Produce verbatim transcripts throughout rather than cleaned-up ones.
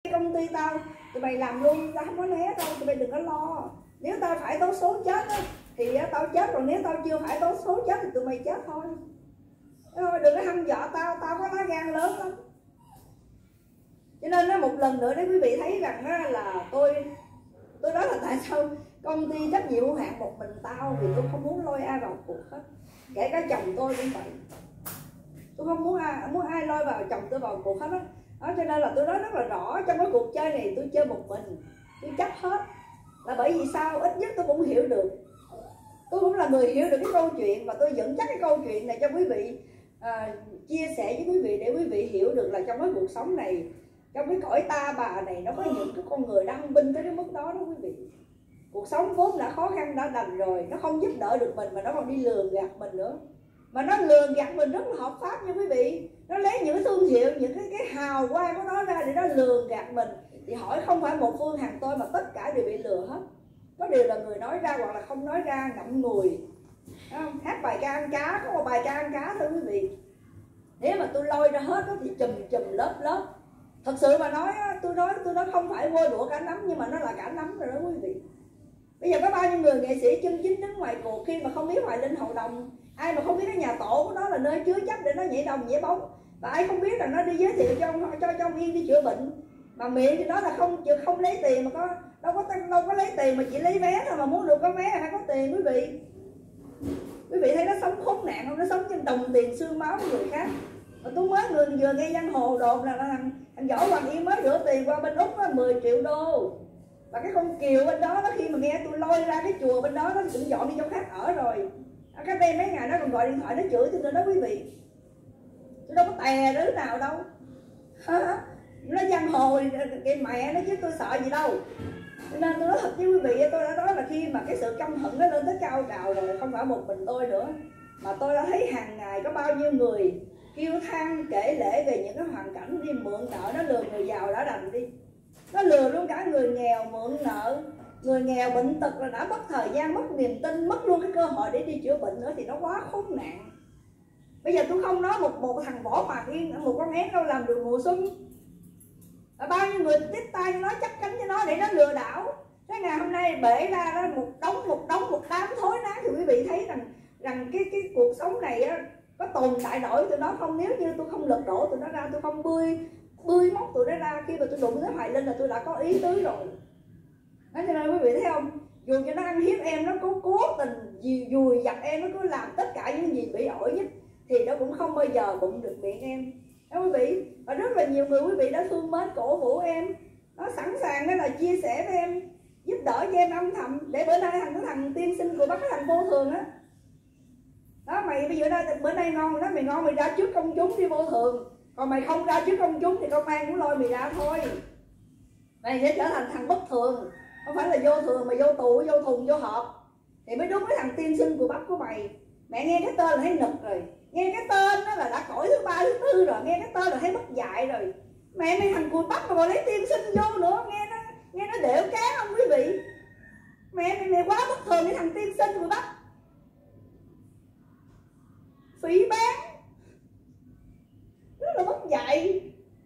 công ty tao, tụi mày làm luôn, tao không có né đâu, tụi mày đừng có lo. Nếu tao phải tố số chết á thì tao chết, rồi nếu tao chưa phải tố số chết thì tụi mày chết thôi. Thôi đừng có hăm dọa tao, tao có lá gan lớn lắm. Cho nên đó, một lần nữa để quý vị thấy rằng đó là tôi tôi nói là tại sao công ty trách nhiệm hữu hạn một mình tao, vì tôi không muốn lôi ai vào cuộc hết, kể cả chồng tôi cũng vậy. Tôi không muốn ai muốn ai lôi vào chồng tôi vào cuộc hết đó. Đó, cho nên là tôi nói rất là rõ, trong cái cuộc chơi này tôi chơi một mình, tôi chấp hết. Là bởi vì sao? Ít nhất tôi cũng hiểu được, tôi cũng là người hiểu được cái câu chuyện, và tôi dẫn dắt cái câu chuyện này cho quý vị, à, chia sẻ với quý vị để quý vị hiểu được là trong cái cuộc sống này, trong cái cõi ta bà này, nó có những cái con người đăng binh tới cái mức đó đó quý vị. Cuộc sống vốn đã khó khăn đã đành rồi, nó không giúp đỡ được mình mà nó còn đi lường gạt mình nữa. Mà nó lường gạt mình rất là hợp pháp nha quý vị. Nó lấy những cái thương hiệu, những cái cái hào quang của nó ra để nó lường gạt mình. Thì hỏi không phải một Phương Hằng tôi mà tất cả đều bị lừa hết. Có điều là người nói ra hoặc là không nói ra, ngậm ngùi. Không? Hát bài ca ăn cá, có một bài ca ăn cá thôi quý vị. Nếu mà tôi lôi ra hết đó thì chùm chùm lớp lớp. Thật sự mà nói, tôi nói tôi nói không phải vôi đũa cả nắm, nhưng mà nó là cả nắm rồi đó quý vị. Bây giờ có bao nhiêu người nghệ sĩ chân chính đứng ngoài cuộc khi mà không biết Hoài Linh hậu đồng, ai mà không biết cái nhà tổ của nó là nơi chứa chấp để nó nhảy đồng nhảy bóng, và ai không biết là nó đi giới thiệu cho ông, cho cho ông Yên đi chữa bệnh, mà miệng thì nó là không không lấy tiền, mà có đâu có đâu có lấy tiền, mà chỉ lấy vé thôi, mà muốn được có vé phải có tiền quý vị. Quý vị thấy nó sống khốn nạn không? Nó sống trên đồng tiền xương máu của người khác. Mà tôi mới người vừa nghe giang hồ đồn là thằng thằng Võ Hoàng Yên mới rửa tiền qua bên Úc á, mười triệu đô. Và cái con Kiều bên đó, nó khi mà nghe tôi lôi ra cái chùa bên đó, nó cũng dọn đi chỗ khác ở rồi. Cái đây mấy ngày nó còn gọi điện thoại nó chửi tôi nữa đó quý vị. Tôi đâu có tè đứa nào đâu. Nó giang hồ thì cái mẹ nó chứ tôi sợ gì đâu. Cho nên tôi nói thật với quý vị, tôi đã nói là khi mà cái sự căm hận nó lên tới cao trào rồi, không phải một mình tôi nữa, mà tôi đã thấy hàng ngày có bao nhiêu người kêu than kể lể về những cái hoàn cảnh đi mượn nợ, nó lừa người giàu đã đành đi, nó lừa luôn cả người nghèo mượn nợ. Người nghèo bệnh tật là đã mất thời gian, mất niềm tin, mất luôn cái cơ hội để đi chữa bệnh nữa, thì nó quá khốn nạn. Bây giờ tôi không nói một một thằng Võ Hoàng Yên, một con én đâu làm được mùa xuân, và bao nhiêu người tiếp tay cho nó, chấp cánh cho nó để nó lừa đảo. Cái ngày hôm nay bể ra đó một đống một đống một đám thối nát, thì quý vị thấy rằng rằng cái cái cuộc sống này á, có tồn tại nổi tụi nó không? Nếu như tôi không lật đổ tụi nó ra, tôi không bươi bươi móc tụi nó ra, khi mà tôi đụng tới Hoài Linh là tôi đã có ý tứ rồi. Đó, cho nên quý vị thấy không, dù cho nó ăn hiếp em, nó cố cố tình dùi dặt em, nó cứ làm tất cả những gì bị ổi nhất, thì nó cũng không bao giờ bụng được miệng em. Đó quý vị. Và rất là nhiều người quý vị đã thương mến cổ vũ em, nó sẵn sàng đó là chia sẻ với em, giúp đỡ cho em âm thầm, để bữa nay thằng cái thằng tiên sinh của Bắc, cái thằng vô thường á, đó mày bây giờ đây bữa nay ngon đó, mày ngon mày ra trước công chúng đi vô thường, còn mày không ra trước công chúng thì công an cũng lôi mày ra thôi. Mày sẽ trở thành thằng bất thường, không phải là vô thường mà vô tù, vô thùng, vô hộp thì mới đúng với thằng tiên sinh của Bắc của mày. Mẹ nghe cái tên là thấy nực rồi, nghe cái tên đó là đã cõi thứ ba thứ tư rồi, nghe cái tên là thấy mất dạy rồi. Mẹ mày thằng cùi Bắc mà còn lấy tiên sinh vô nữa, nghe nó nghe nó đểu cá không quý vị? Mẹ mày mày quá bất thường với thằng tiên sinh của Bắc, phỉ bán, rất là mất dạy.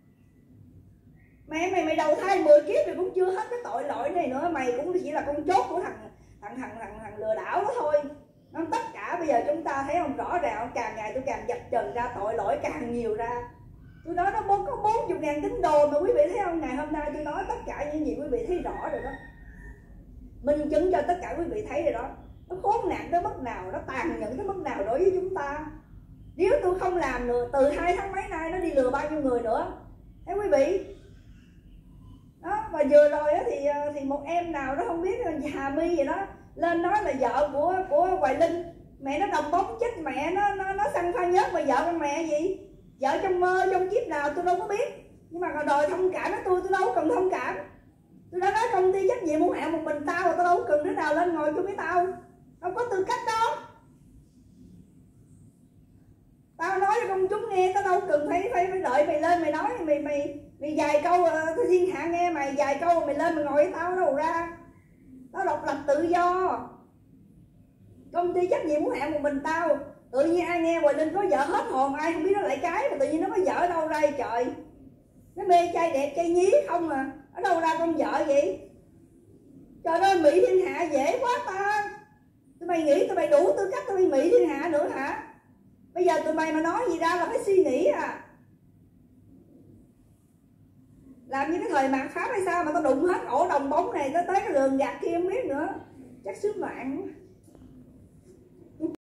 Mẹ mày mày đầu thai mười kiếp thì cũng chưa hết cái tội lỗi này nữa, mày cũng chỉ là con chốt của thằng thằng thằng thằng, thằng lừa đảo đó thôi. Nó tất cả bây giờ chúng ta thấy không, rõ ràng càng ngày tôi càng dập trần ra tội lỗi càng nhiều ra. Tôi nói nó có bốn mươi ngàn tín đồ mà quý vị thấy không, ngày hôm nay tôi nói tất cả những gì quý vị thấy rõ rồi đó, minh chứng cho tất cả quý vị thấy rồi đó. Nó khốn nạn tới mức nào, nó tàn nhẫn tới mức nào đối với chúng ta. Nếu tôi không làm nữa, từ hai tháng mấy nay nó đi lừa bao nhiêu người nữa, thấy quý vị đó. Và vừa rồi thì thì một em nào đó không biết Hà My gì đó lên nói là vợ của của Hoài Linh, mẹ nó đồng bóng chết mẹ nó nó nó xăng pha nhớt, mà vợ con mẹ gì, vợ trong mơ trong kiếp nào tôi đâu có biết, nhưng mà còn đòi thông cảm với tôi tôi đâu cần thông cảm. Tôi đã nói công ty trách nhiệm hữu hạn một mình tao, mà tôi đâu cần đứa nào lên ngồi chung với tao, không có tư cách đó. Tao nói cho công chúng nghe, tao đâu cần phải phải, phải đợi mày lên mày nói, mày mày mày vài câu tôi thiên hạ nghe mày vài câu mày lên mày ngồi với tao đâu ra. Tao độc lập tự do, công ty trách nhiệm hữu hạn một mình tao. Tự nhiên ai nghe Hoài Linh có vợ hết hồn, ai không biết nó lại cái, mà tự nhiên nó có vợ đâu ra trời. Nó mê trai đẹp trai nhí không à. Ở đâu ra con vợ vậy? Trời ơi, mỹ thiên hạ dễ quá ta. Tụi mày nghĩ tụi mày đủ tư cách tụi mày mỹ thiên hạ nữa hả? Bây giờ tụi mày mà nói gì ra là phải suy nghĩ à. Làm như cái thời mạt Pháp hay sao mà tao đụng hết ổ đồng bóng này, tới tới cái đường gạt kia không biết nữa. Chắc sứ mạng.